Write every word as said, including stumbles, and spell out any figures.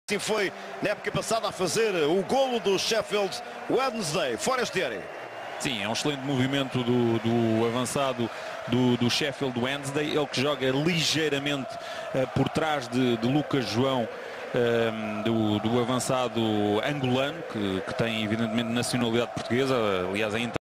Assim foi na época passada a fazer o golo do Sheffield Wednesday, Forestieri. Sim, é um excelente movimento do, do avançado do, do Sheffield Wednesday, ele que joga ligeiramente uh, por trás de, de Lucas João, uh, do, do avançado angolano, que, que tem evidentemente nacionalidade portuguesa, aliás a